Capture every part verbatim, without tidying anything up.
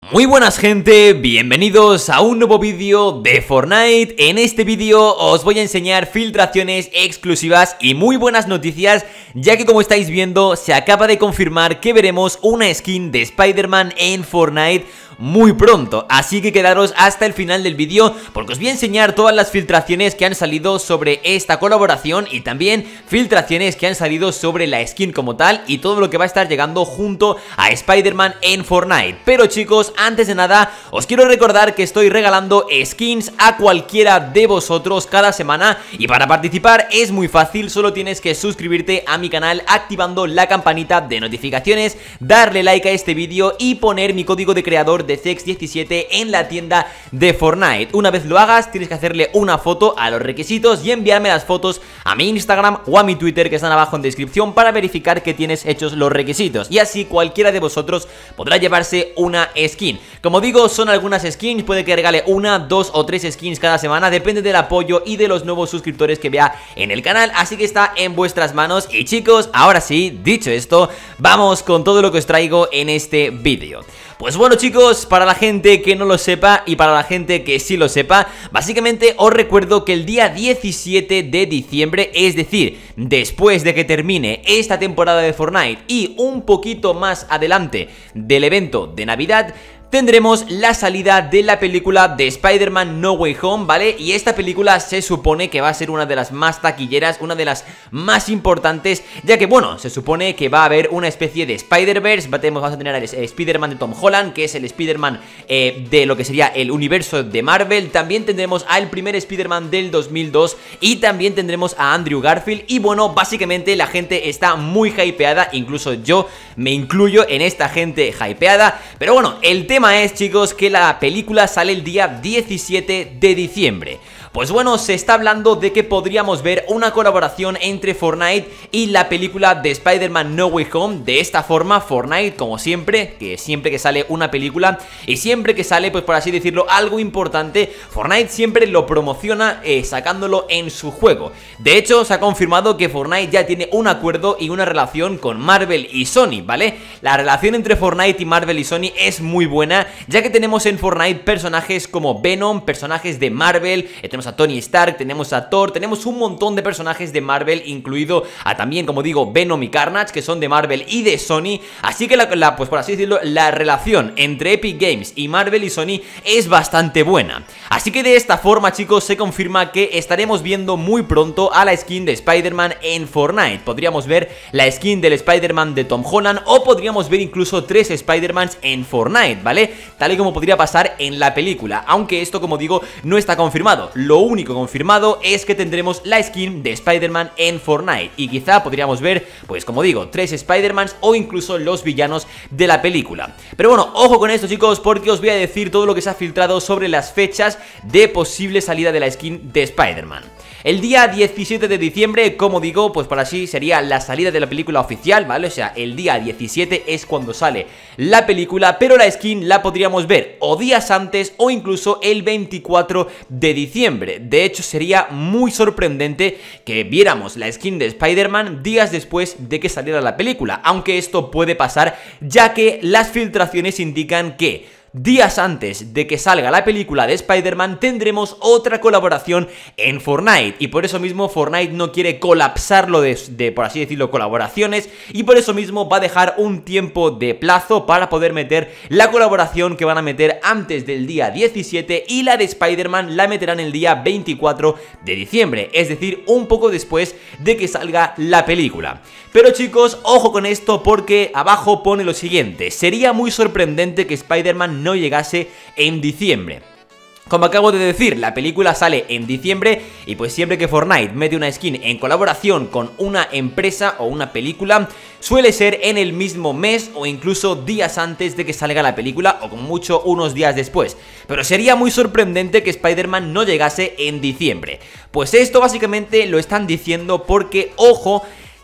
Muy buenas gente, bienvenidos a un nuevo vídeo de Fortnite. En este vídeo os voy a enseñar filtraciones exclusivas y muy buenas noticias, ya que como estáis viendo se acaba de confirmar que veremos una skin de Spider-Man en Fortnite muy pronto, así que quedaros hasta el final del vídeo porque os voy a enseñar todas las filtraciones que han salido sobre esta colaboración y también filtraciones que han salido sobre la skin como tal y todo lo que va a estar llegando junto a Spider-Man en Fortnite. Pero chicos, antes de nada os quiero recordar que estoy regalando skins a cualquiera de vosotros cada semana y para participar es muy fácil, solo tienes que suscribirte a mi canal activando la campanita de notificaciones, darle like a este vídeo y poner mi código de creador de Zex diecisiete en la tienda de Fortnite. Una vez lo hagas tienes que hacerle una foto a los requisitos y enviarme las fotos a mi Instagram o a mi Twitter que están abajo en descripción para verificar que tienes hechos los requisitos y así cualquiera de vosotros podrá llevarse una skin. Como digo, son algunas skins, puede que regale una, dos o tres skins cada semana, depende del apoyo y de los nuevos suscriptores que vea en el canal, así que está en vuestras manos. Y chicos, ahora sí, dicho esto, vamos con todo lo que os traigo en este vídeo. Pues bueno chicos, para la gente que no lo sepa y para la gente que sí lo sepa, básicamente os recuerdo que el día diecisiete de diciembre, es decir, después de que termine esta temporada de Fortnite y un poquito más adelante del evento de Navidad, tendremos la salida de la película de Spider-Man No Way Home, ¿vale? Y esta película se supone que va a ser una de las más taquilleras, una de las más importantes, ya que, bueno, se supone que va a haber una especie de Spider-Verse. Vamos a tener al Spider-Man de Tom Holland, que es el Spider-Man eh, de lo que sería el universo de Marvel. También tendremos al primer Spider-Man del dos mil dos y también tendremos a Andrew Garfield. Y bueno, básicamente la gente está muy hypeada, incluso yo me incluyo en esta gente hypeada. Pero bueno, el tema es, chicos, que la película sale el día diecisiete de diciembre. Pues bueno, se está hablando de que podríamos ver una colaboración entre Fortnite y la película de Spider-Man No Way Home. De esta forma, Fortnite, como siempre, que siempre que sale una película y siempre que sale, pues por así decirlo, algo importante, Fortnite siempre lo promociona eh, sacándolo en su juego. De hecho, se ha confirmado que Fortnite ya tiene un acuerdo y una relación con Marvel y Sony, ¿vale? La relación entre Fortnite y Marvel y Sony es muy buena, ya que tenemos en Fortnite personajes como Venom, personajes de Marvel, eh, tenemos a Tony Stark, tenemos a Thor, tenemos un montón de personajes de Marvel, incluido a también, como digo, Venom y Carnage, que son de Marvel y de Sony. Así que la, la, pues por así decirlo, la relación entre Epic Games y Marvel y Sony es bastante buena. Así que de esta forma, chicos, se confirma que estaremos viendo muy pronto a la skin de Spider-Man en Fortnite. Podríamos ver la skin del Spider-Man de Tom Holland o podríamos ver incluso tres Spider-Mans en Fortnite, ¿vale? Tal y como podría pasar en la película, aunque esto, como digo, no está confirmado. Lo único confirmado es que tendremos la skin de Spider-Man en Fortnite y quizá podríamos ver, pues como digo, tres Spider-Mans o incluso los villanos de la película. Pero bueno, ojo con esto, chicos, porque os voy a decir todo lo que se ha filtrado sobre las fechas de posible salida de la skin de Spider-Man. El día diecisiete de diciembre, como digo, pues por así sería la salida de la película oficial, ¿vale? O sea, el día diecisiete es cuando sale la película, pero la skin la podríamos ver o días antes o incluso el veinticuatro de diciembre. De hecho, sería muy sorprendente que viéramos la skin de Spider-Man días después de que saliera la película, aunque esto puede pasar, ya que las filtraciones indican que días antes de que salga la película de Spider-Man tendremos otra colaboración en Fortnite y por eso mismo Fortnite no quiere colapsarlo de, de, por así decirlo, colaboraciones y por eso mismo va a dejar un tiempo de plazo para poder meter la colaboración que van a meter antes del día diecisiete y la de Spider-Man la meterán el día veinticuatro de diciembre, es decir, un poco después de que salga la película. Pero chicos, ojo con esto porque abajo pone lo siguiente: sería muy sorprendente que Spider-Man no llegase en diciembre. Como acabo de decir, la película sale en diciembre y pues siempre que Fortnite mete una skin en colaboración con una empresa o una película, suele ser en el mismo mes o incluso días antes de que salga la película o como mucho unos días después. Pero sería muy sorprendente que Spider-Man no llegase en diciembre. Pues esto básicamente lo están diciendo porque, ojo,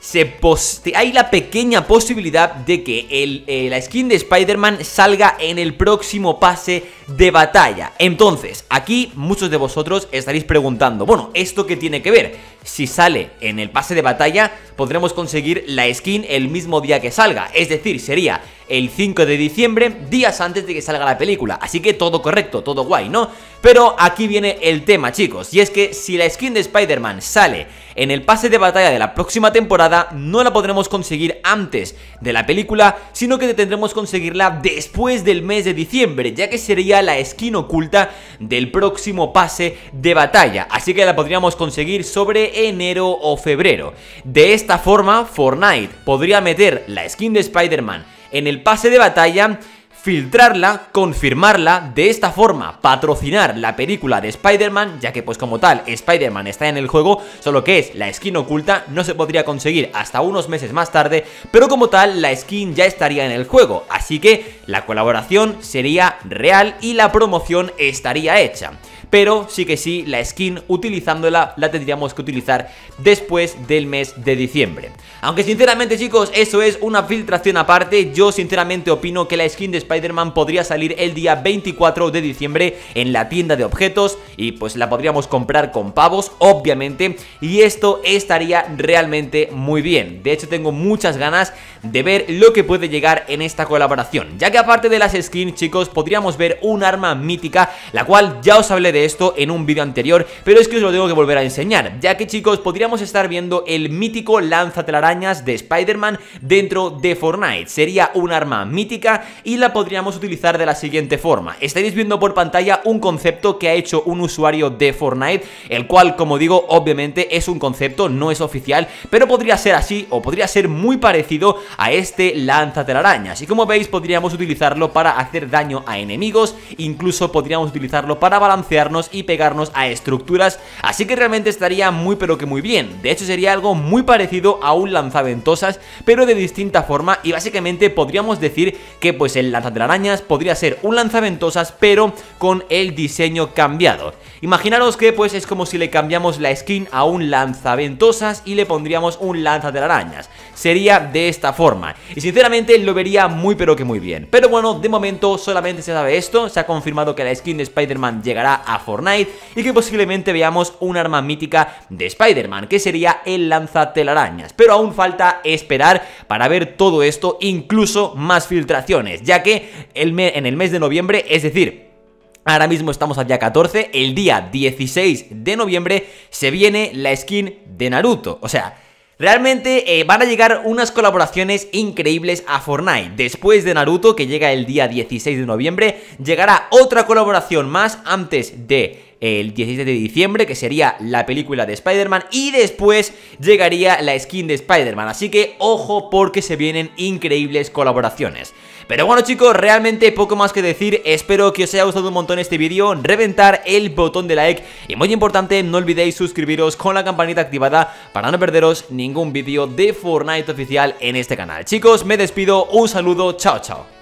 se hay la pequeña posibilidad de que el, eh, la skin de Spider-Man salga en el próximo pase de batalla. Entonces, aquí muchos de vosotros estaréis preguntando, bueno, ¿esto qué tiene que ver? Si sale en el pase de batalla, podremos conseguir la skin el mismo día que salga, es decir, sería el cinco de diciembre, días antes de que salga la película. Así que todo correcto, todo guay, ¿no? Pero aquí viene el tema, chicos, y es que si la skin de Spider-Man sale en el pase de batalla de la próxima temporada, no la podremos conseguir antes de la película, sino que tendremos que conseguirla después del mes de diciembre, ya que sería la skin oculta del próximo pase de batalla. Así que la podríamos conseguir sobre enero o febrero. De esta forma, Fortnite podría meter la skin de Spider-Man en el pase de batalla, filtrarla, confirmarla, de esta forma patrocinar la película de Spider-Man, ya que pues como tal Spider-Man está en el juego, solo que es la skin oculta, no se podría conseguir hasta unos meses más tarde, pero como tal la skin ya estaría en el juego, así que la colaboración sería real y la promoción estaría hecha. Pero sí que sí, la skin utilizándola la tendríamos que utilizar después del mes de diciembre. Aunque sinceramente, chicos, eso es una filtración aparte. Yo sinceramente opino que la skin de Spider-Man podría salir el día veinticuatro de diciembre en la tienda de objetos y pues la podríamos comprar con pavos, obviamente, y esto estaría realmente muy bien. De hecho, tengo muchas ganas de ver lo que puede llegar en esta colaboración, ya que aparte de las skins, chicos, podríamos ver un arma mítica, la cual ya os hablé de esto en un vídeo anterior, pero es que os lo tengo que volver a enseñar, ya que, chicos, podríamos estar viendo el mítico lanzatelarañas de Spider-Man dentro de Fortnite. Sería un arma mítica y la podríamos utilizar de la siguiente forma. Estaréis viendo por pantalla un concepto que ha hecho un usuario de Fortnite, el cual, como digo, obviamente es un concepto, no es oficial, pero podría ser así o podría ser muy parecido a este lanzatelarañas, y como veis podríamos utilizarlo para hacer daño a enemigos, incluso podríamos utilizarlo para balancear y pegarnos a estructuras, así que realmente estaría muy pero que muy bien. De hecho, sería algo muy parecido a un lanzaventosas, pero de distinta forma, y básicamente podríamos decir que pues el lanzatelarañas podría ser un lanzaventosas pero con el diseño cambiado. Imaginaros que pues es como si le cambiamos la skin a un lanzaventosas y le pondríamos un lanzatelarañas. Sería de esta forma, y sinceramente lo vería muy pero que muy bien. Pero bueno, de momento solamente se sabe esto, se ha confirmado que la skin de Spider-Man llegará a Fortnite y que posiblemente veamos un arma mítica de Spider-Man, que sería el lanzatelarañas. Pero aún falta esperar para ver todo esto, incluso más filtraciones, ya que el me en el mes de noviembre, es decir, ahora mismo estamos al día catorce, el día dieciséis de noviembre se viene la skin de Naruto. O sea, realmente eh, van a llegar unas colaboraciones increíbles a Fortnite. Después de Naruto, que llega el día dieciséis de noviembre, llegará otra colaboración más antes de el dieciséis de diciembre, que sería la película de Spider-Man, y después llegaría la skin de Spider-Man. Así que ojo, porque se vienen increíbles colaboraciones. Pero bueno, chicos, realmente poco más que decir. Espero que os haya gustado un montón este vídeo, reventar el botón de like y, muy importante, no olvidéis suscribiros con la campanita activada para no perderos ningún vídeo de Fortnite oficial en este canal. Chicos, me despido, un saludo, chao chao.